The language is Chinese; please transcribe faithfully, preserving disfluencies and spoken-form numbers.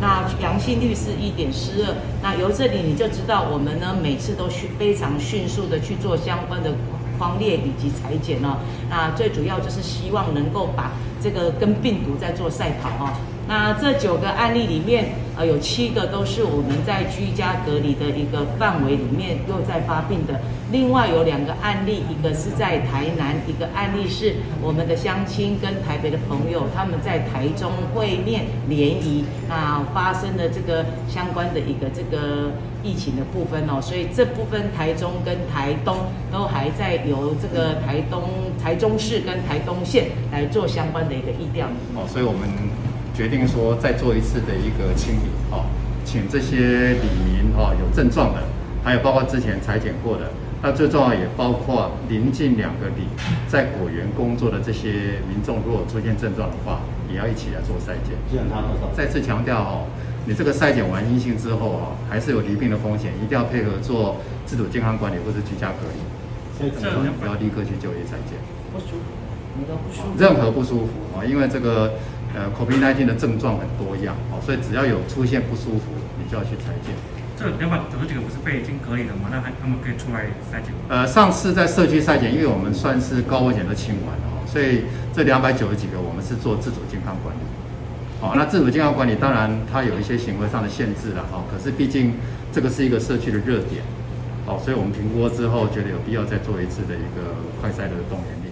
那阳性率是一点四二。那由这里你就知道，我们呢每次都迅非常迅速的去做相关的匡列以及裁剪哦。那最主要就是希望能够把这个跟病毒在做赛跑哦。那这九个案例里面，呃，有七个都是我们在居家隔离的一个范围里面又在发病的。另外有两个案例，一个是在台南，一个案例是我们的乡亲跟台北的朋友，他们在台中会面联谊，那发生的这个相关的一个这个疫情的部分哦。所以这部分台中跟台东都还在由这个台东、台中市跟台东县来做相关的一个疫调。 哦，所以我们决定说再做一次的一个清理哦，请这些里民哦有症状的，还有包括之前采检过的，那最重要也包括临近两个里在果园工作的这些民众，如果出现症状的话，也要一起来做筛检。再次强调哦，你这个筛检完阴性之后哦，还是有罹病的风险，一定要配合做自主健康管理或是居家隔离，不要立刻去就医采检。 不舒服，你都不舒服。 任何不舒服啊，因为这个。呃 ，COVID 十九 的症状很多样哦，所以只要有出现不舒服，你就要去采检。 这两百九十几个不是被已经隔离了吗？那他们可以出来筛检？呃， 上次在社区筛检，因为我们算是高危险都清完了哦，所以这两百九十几个我们是做自主健康管理。哦，那自主健康管理当然它有一些行为上的限制了哈、哦，可是毕竟这个是一个社区的热点，哦，所以我们评估之后觉得有必要再做一次的一个快筛的动员。